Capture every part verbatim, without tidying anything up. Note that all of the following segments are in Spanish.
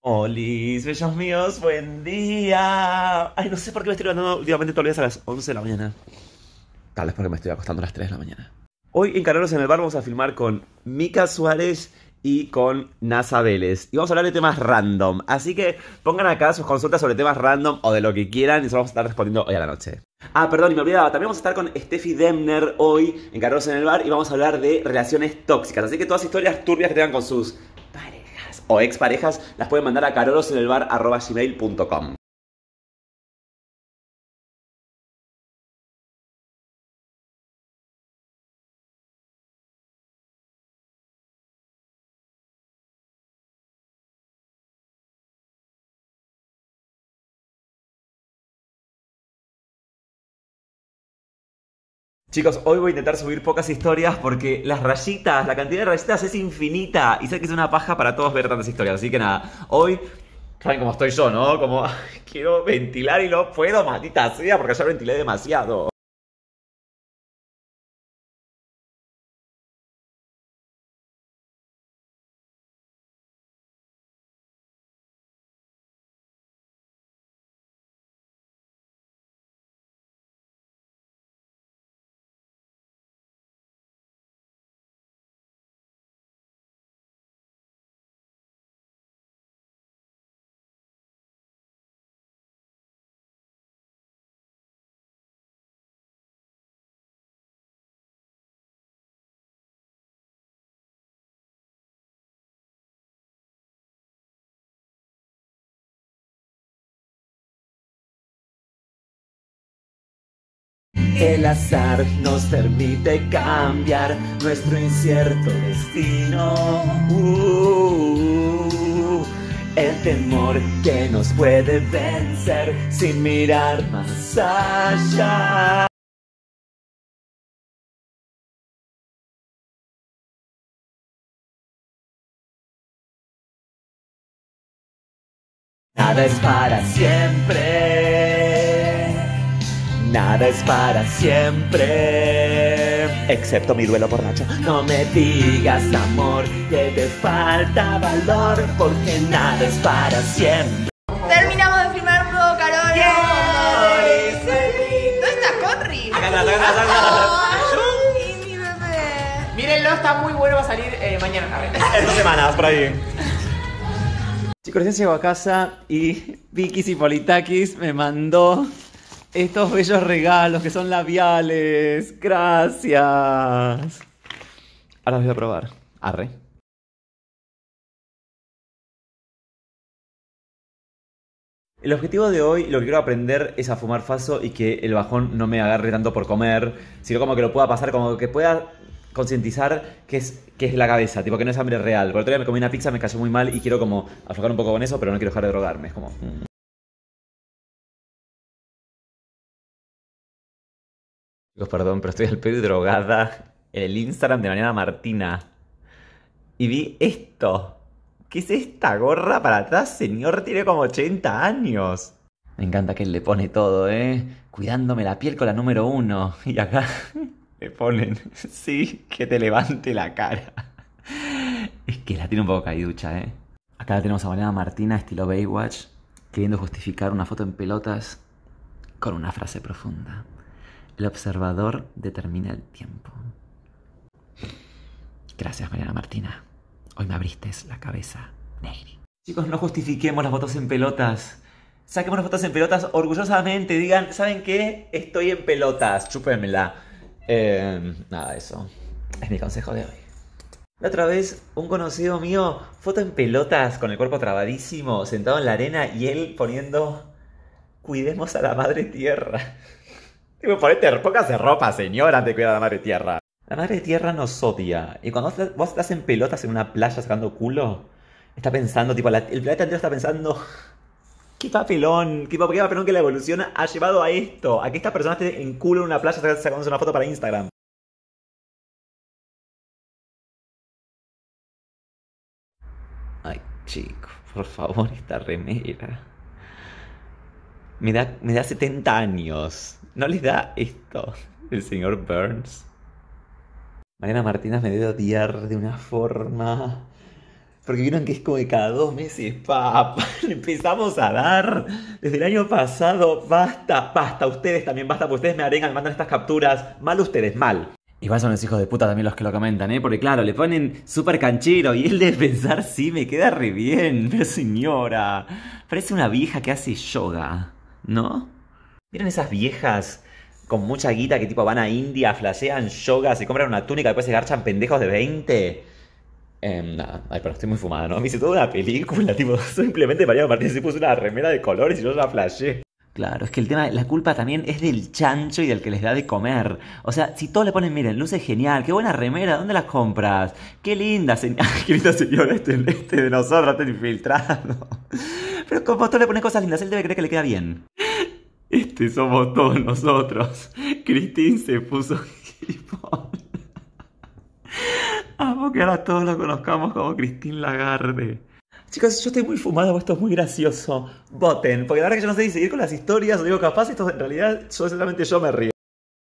Olis, bellos míos, buen día. Ay, no sé por qué me estoy levantando últimamente todos los días a las once de la mañana. Tal vez porque me estoy acostando a las tres de la mañana. Hoy en Caramelos en el Bar vamos a filmar con Mica Suárez y con NASA Vélez. Y vamos a hablar de temas random. Así que pongan acá sus consultas sobre temas random o de lo que quieran y eso vamos a estar respondiendo hoy a la noche. Ah, perdón, y me olvidaba, también vamos a estar con Steffi Demner hoy en Caramelos en el Bar y vamos a hablar de relaciones tóxicas. Así que todas historias turbias que tengan con sus parejas o exparejas las pueden mandar a carolosenelbar arroba gmail punto com. Chicos, hoy voy a intentar subir pocas historias porque las rayitas, la cantidad de rayitas es infinita y sé que es una paja para todos ver tantas historias. Así que nada, hoy, saben cómo estoy yo, ¿no? Como ay, quiero ventilar y no puedo, maldita sea, porque ya ventilé demasiado. El azar nos permite cambiar nuestro incierto destino. Uh, el temor que nos puede vencer sin mirar más allá. Nada es para siempre. Nada es para siempre, excepto mi duelo por Nacho. No me digas, amor, que te falta valor, porque nada es para siempre. Terminamos de filmar un nuevo Carol. ¡Yay! ¿Dónde está Conry? Acá está, acá está, acá está. Ay, mi bebé. Mírenlo, está muy bueno, va a salir eh, mañana. En dos semanas, por ahí. Chicos, recién llego a casa y Vicky Cipolitakis me mandó estos bellos regalos que son labiales. Gracias. Ahora los voy a probar. Arre. El objetivo de hoy, lo que quiero aprender es a fumar faso y que el bajón no me agarre tanto por comer, sino como que lo pueda pasar, como que pueda concientizar que es, que es la cabeza, tipo que no es hambre real. Por el otro día me comí una pizza, me cayó muy mal y quiero como aflojar un poco con eso, pero no quiero dejar de drogarme. Es como... mm. Chicos, perdón, pero estoy al pedo y drogada en el Instagram de Mariana Martina. Y vi esto. ¿Qué es esta gorra para atrás? Señor, tiene como ochenta años. Me encanta que él le pone todo, ¿eh? Cuidándome la piel con la número uno. Y acá le ponen, sí, que te levante la cara. Es que la tiene un poco caiducha, ¿eh? Acá tenemos a Mariana Martina, estilo Baywatch, queriendo justificar una foto en pelotas con una frase profunda. El observador determina el tiempo. Gracias, Mariana Martina. Hoy me abriste la cabeza, Negri. Chicos, no justifiquemos las fotos en pelotas. Saquemos las fotos en pelotas orgullosamente. Digan, ¿saben qué? Estoy en pelotas. Chúpenmela. Eh, nada, eso. Es mi consejo de hoy. La otra vez, un conocido mío, foto en pelotas, con el cuerpo trabadísimo, sentado en la arena y él poniendo... Cuidemos a la madre tierra. Tipo, ponete, póngase ropa, señora, antes de cuidar a la madre tierra. La madre tierra nos odia. Y cuando vos, vos estás en pelotas en una playa sacando culo, está pensando, tipo, la, el planeta entero está pensando... ¿Qué papelón? ¿Qué papelón que la evolución ha llevado a esto? A que esta persona esté en culo en una playa sacándose una foto para Instagram. Ay, chico, por favor, esta remera. Me da, me da setenta años. ¿No les da esto el señor Burns? Mariana Martínez me debe odiar de una forma... Porque vieron que es como de cada dos meses, pa, pa, le empezamos a dar desde el año pasado, basta, basta, ustedes también, basta, porque ustedes me arengan, me mandan estas capturas, mal ustedes, mal. Igual son los hijos de puta también los que lo comentan, ¿eh? Porque claro, le ponen súper canchero y él debe pensar, sí, me queda re bien, pero señora, parece una vieja que hace yoga, ¿no? ¿Vieron esas viejas con mucha guita que tipo van a India, flashean yoga, se compran una túnica y después se garchan pendejos de veinte? Eh, nada, ay, pero estoy muy fumada, ¿no? Me hice toda una película, tipo, simplemente Mariano Martínez se puso una remera de colores y yo la flashé. Claro, es que el tema, la culpa también es del chancho y del que les da de comer. O sea, si todos le ponen, miren, luce genial, qué buena remera, ¿dónde las compras? Qué linda, señora, qué linda señora, este, este de nosotros, este infiltrado. Pero como todos le ponen cosas lindas, él debe creer que le queda bien. Este somos todos nosotros. Cristín se puso gilipollas. Amo que ahora todos lo conozcamos como Cristín Lagarde. Chicos, yo estoy muy fumado, esto es muy gracioso. Voten, porque la verdad que yo no sé si seguir con las historias o digo, capaz esto en realidad yo, solamente yo me río.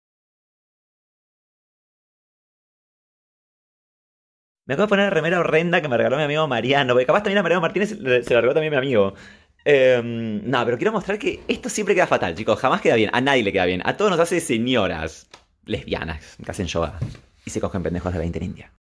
Me acabo de poner la remera horrenda que me regaló mi amigo Mariano, porque capaz también a Mariano Martínez se la regaló también mi amigo. Eh, no, pero quiero mostrar que esto siempre queda fatal, chicos. Jamás queda bien, a nadie le queda bien. A todos nos hace señoras lesbianas que hacen yoga y se cogen pendejos de veinte en India.